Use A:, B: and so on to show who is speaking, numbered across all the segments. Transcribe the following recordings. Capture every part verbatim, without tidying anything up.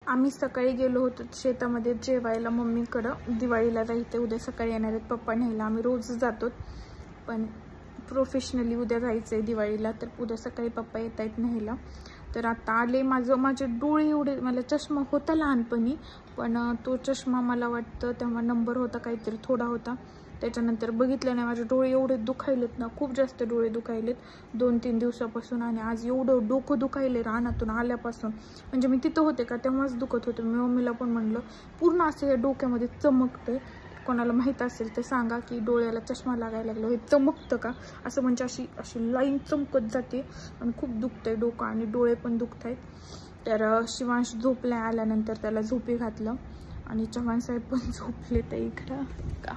A: आम्ही सकाळी गेलो होतो शेतामध्ये जेवायला मम्मीकडं. दिवाळीला जायचं, उद्या सकाळी येणार आहेत पप्पा न्यायला. आम्ही रोज जातो पण प्रोफेशनली उद्या जायचं आहे दिवाळीला, तर उद्या सकाळी पप्पा येत आहेत न्यायला. तर आता आले. माझं माझे डोळे एवढे, मला चष्मा होता लहानपणी पण तो चष्मा मला वाटतं तेव्हा नंबर होता काहीतरी थोडा होता, त्याच्यानंतर बघितलं नाही. माझे डोळे एवढे दुखायलेत ना, खूप जास्त डोळे दुखायलेत दोन तीन दिवसापासून. आणि आज एवढं डोकं दुखायले रानातून आल्यापासून, म्हणजे मी तिथं होते का तेव्हाच दुखत होतं. मी मम्मीला पण म्हणलं पूर्ण असं या डोक्यामध्ये चमकते. कोणाला माहीत असेल तर सांगा की डोळ्याला चष्मा लागायला लागला, हे चमकतं का असं, म्हणजे अशी अशी लाईन चमकत जाते आणि खूप दुखतंय डोकं आणि डोळे पण दुखत आहेत. तर शिवांश झोपला, आल्यानंतर त्याला झोपी घातलं आणि चव्हाण साहेब पण झोपले. तर इकडं का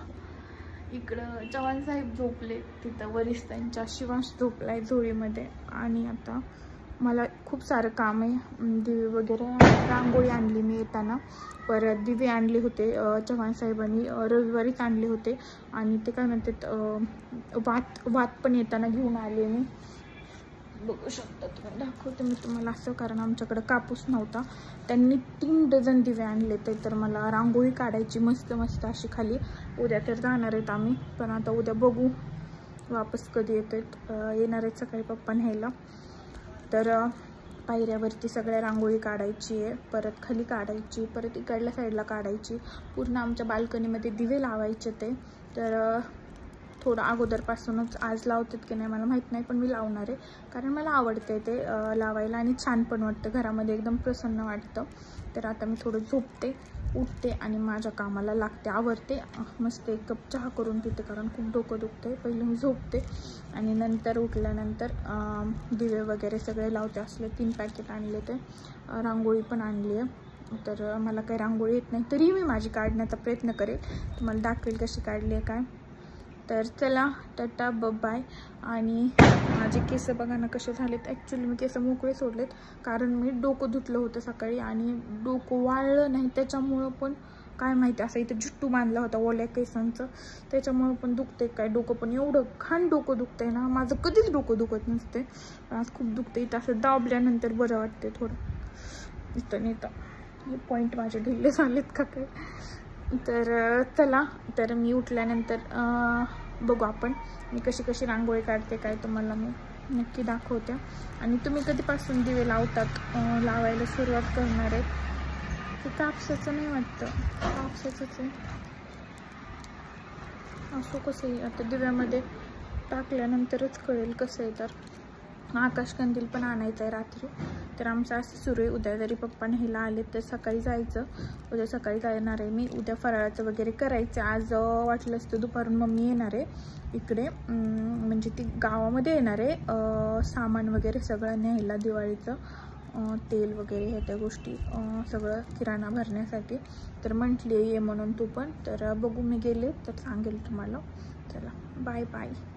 A: इकडं चव्हाण साहेब झोपले तिथं वरिष्ठांच्या, शिवांश झोपलाय झोळीमध्ये. आणि आता मला खूप सारं काम आहे. दिवे वगैरे, रांगोळी आणली मी येताना, परत दिवे आणले होते चव्हाण साहेबांनी, रविवारीच आणले होते. आणि ते काय म्हणतात वात वात पण येताना घेऊन आले मी, बघू शकता तुम्ही, दाखवते मी तुम्हाला असं, कारण आमच्याकडे कापूस नव्हता. त्यांनी तीन डझन दिवे आणले ते. तर मला रांगोळी काढायची मस्त मस्त अशी खाली. उद्या तर जाणार आहेत आम्ही, पण आता उद्या बघू वापस कधी येत आहेत. येणार आहेत सकाळी पप्पा न्यायला. तर पायऱ्यावरती सगळ्या रांगोळी काढायची आहे, परत खाली काढायची, परत इकडल्या साईडला काढायची. पूर्ण आमच्या बाल्कनीमध्ये दिवे लावायचे ते. तर थोडं अगोदरपासूनच, आज लावतात की नाही मला माहीत नाही, पण मी लावणार आहे कारण मला आवडते ते लावायला आणि छान पण वाटतं, घरामध्ये एकदम प्रसन्न वाटतं. तर आता मी थोडं झोपते, उठते आणि माझ्या कामाला लागते, आवरते. मस्त एक कप चहा करून पिते कारण खूप डोकं दुखते. पहिले मी झोपते आणि नंतर उठल्यानंतर दिवे वगैरे सगळे लावते. असले तीन पॅकेट आणले, ते रांगोळी पण आणली आहे. तर मला काही रांगोळी येत नाही, तरी मी माझी काढण्याचा प्रयत्न करेल, तुम्हाला दाखवेल कशी काढली आहे काय. तर चला टाटा बाय. आणि माझे केस बघा ना कसे झालेत. ॲक्च्युली मी केस मोकळे सोडलेत कारण मी डोकं धुतलं होतं सकाळी आणि डोकं वाळलं नाही, त्याच्यामुळं पण काय माहिती असं इथं जुट्टू बांधला होता ओल्या केसांचं, त्याच्यामुळं पण दुखते काय डोकं. पण एवढं घाण डोकं दुखतंय ना, माझं कधीच डोकं दुखत नसते, आज खूप दुखते. इथं असं दाबल्यानंतर बरं वाटते थोडं. इथं नाही तर हे पॉईंट माझे ढिल्ले झालेत का काय. तर चला, तर मी उठल्यानंतर बघू आपण मी कशी कशी रांगोळी काढते काय, तुम्हाला मी नक्की दाखवते. आणि तुम्ही कधीपासून दिवे लावतात, लावायला सुरुवात करणार आहेत? हे कापसाचं नाही वाटतं, कापसाचंच आहे. असं कसं आहे आता, दिव्यामध्ये टाकल्यानंतरच कळेल कसं आहे. तर आकाशकंदील पण आणायचं आहे रात्री. तर आमचं असं सुरू आहे, उद्या जरी पप्पा न्यायला आले तर सकाळी जायचं. उद्या सकाळी जाणार आहे मी. उद्या फराळाचं वगैरे करायचं. आज वाटलं असतं दुपारून मम्मी येणार आहे इकडे, म्हणजे ती गावामध्ये येणार आहे सामान वगैरे सगळं न्यायला दिवाळीचं, तेल वगैरे ह्या त्या गोष्टी सगळं किराणा भरण्यासाठी. तर म्हटली ये म्हणून तू पण. तर बघू मी गेले तर सांगेल तुम्हाला. चला बाय बाय.